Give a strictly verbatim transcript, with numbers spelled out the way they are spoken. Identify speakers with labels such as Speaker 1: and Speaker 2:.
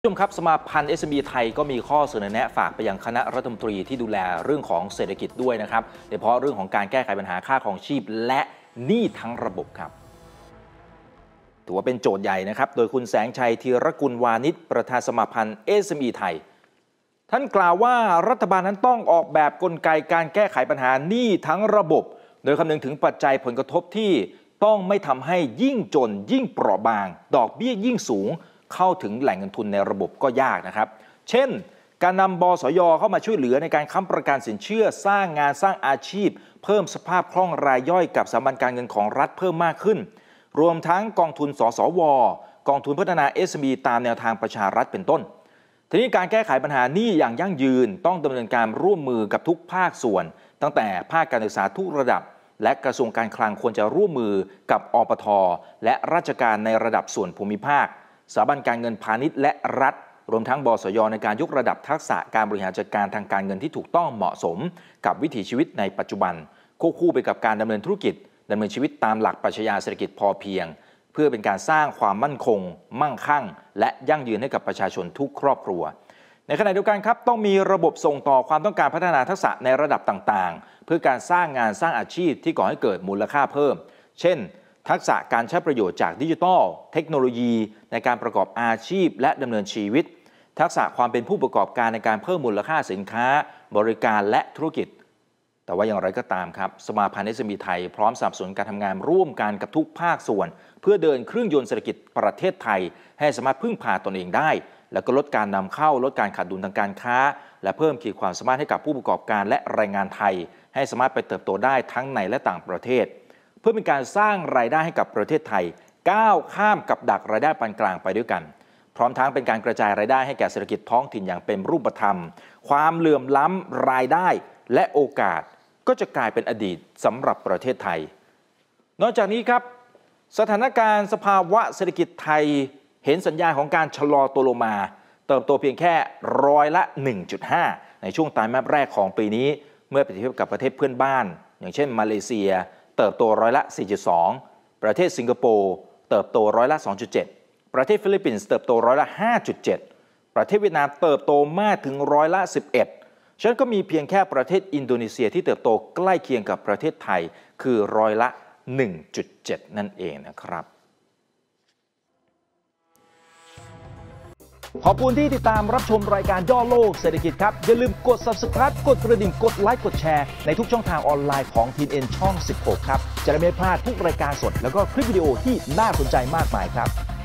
Speaker 1: ผู้ชมครับสมาพันธ์ เอส เอ็ม อี ไทยก็มีข้อเสนอแนะฝากไปยังคณะรัฐมนตรีที่ดูแลเรื่องของเศรษฐกิจด้วยนะครับโดยเฉพาะเรื่องของการแก้ไขปัญหาค่าครองชีพและหนี้ทั้งระบบครับถือว่าเป็นโจทย์ใหญ่นะครับโดยคุณแสงชัยธีรกุลวานิชประธานสมาพันธ์ เอส เอ็ม อี ไทยท่านกล่าวว่ารัฐบาลนั้นต้องออกแบบกลไกการแก้ไขปัญหาหนี้ทั้งระบบโดยคำนึงถึงปัจจัยผลกระทบที่ต้องไม่ทำให้ยิ่งจนยิ่งเปราะบางดอกเบี้ยยิ่งสูงเข้าถึงแหล่งเงินทุนในระบบก็ยากนะครับเช่นการนำบสย.เข้ามาช่วยเหลือในการค้ำประกันสินเชื่อสร้างงานสร้างอาชีพเพิ่มสภาพคล่องรายย่อยกับสถาบันการเงินของรัฐเพิ่มมากขึ้นรวมทั้งกองทุนสสว.กองทุนพัฒนา เอส เอ็ม อี ตามแนวทางประชารัฐเป็นต้นทีนี้การแก้ไขปัญหาหนี้อย่างยั่งยืนต้องดำเนินการร่วมมือกับทุกภาคส่วนตั้งแต่ภาคการศึกษาทุกระดับและกระทรวงการคลังควรจะร่วมมือกับอปท.และราชการในระดับส่วนภูมิภาคสถาบันการเงินพาณิชย์และรัฐรวมทั้งบสย.ในการยกระดับทักษะการบริหารจัดการทางการเงินที่ถูกต้องเหมาะสมกับวิถีชีวิตในปัจจุบันควบคู่ไปกับการดำเนินธุรกิจดำเนินชีวิตตามหลักปรัชญาเศรษฐกิจพอเพียงเพื่อเป็นการสร้างความมั่นคงมั่งคั่งและยั่งยืนให้กับประชาชนทุกครอบครัวในขณะเดียวกันครับต้องมีระบบส่งต่อความต้องการพัฒนาทักษะในระดับต่างๆเพื่อการสร้างงานสร้างอาชีพที่ก่อให้เกิดมูลค่าเพิ่มเช่นทักษะการใช้ประโยชน์จากดิจิทัลเทคโนโลยีในการประกอบอาชีพและดำเนินชีวิตทักษะความเป็นผู้ประกอบการในการเพิ่มมูลค่าสินค้าบริการและธุรกิจแต่ว่าอย่างไรก็ตามครับสมาพันธ์ เอส เอ็ม อี ไทยพร้อมสนับสนุนการทำงานร่วมกันกับทุกภาคส่วนเพื่อเดินเครื่องยนต์เศรษฐกิจประเทศไทยให้สามารถพึ่งพาตนเองได้แล้วก็ลดการนำเข้าลดการขาดดุลทางการค้าและเพิ่มขีดความสามารถให้กับผู้ประกอบการและแรงงานไทยให้สามารถไปเติบโตได้ทั้งในและต่างประเทศเพื่อเป็นการสร้างรายได้ให้กับประเทศไทยก้าวข้ามกับดักรายได้ปานกลางไปด้วยกันพร้อมทั้งเป็นการกระจายรายได้ให้แก่เศรษฐกิจท้องถิ่นอย่างเป็นรูปธรรมความเหลื่อมล้ำรายได้และโอกาสก็จะกลายเป็นอดีตสำหรับประเทศไทยนอกจากนี้ครับสถานการณ์สภาวะเศรษฐกิจไทยเห็นสัญญาณของการชะลอตัวลงมาเติบโตเพียงแค่ร้อยละ หนึ่งจุดห้า ในช่วงไตรมาสแรกของปีนี้เมื่อเปรียบเทียบกับประเทศเพื่อนบ้านอย่างเช่นมาเลเซียเติบโตร้อยละ สี่จุดสอง ประเทศสิงคโปร์เติบโตร้อยละ สองจุดเจ็ด ประเทศฟิลิปปินส์เติบโตร้อยละ ห้าจุดเจ็ด ประเทศเวียดนามเติบโตมากถึงร้อยละ สิบเอ็ด ฉะนั้นก็มีเพียงแค่ประเทศอินโดนีเซียที่เติบโตใกล้เคียงกับประเทศไทยคือร้อยละ หนึ่งจุดเจ็ด นั่นเองนะครับขอบคุณที่ติดตามรับชมรายการย่อโลกเศรษฐกิจครับอย่าลืมกด ซับสไครบ์ กดกระดิ่งกดไลค์กดแชร์ในทุกช่องทางออนไลน์ของ ที เอ็น ช่อง สิบหก ครับจะได้ไม่พลาดทุกรายการสดแล้วก็คลิปวิดีโอที่น่าสนใจมากมายครับ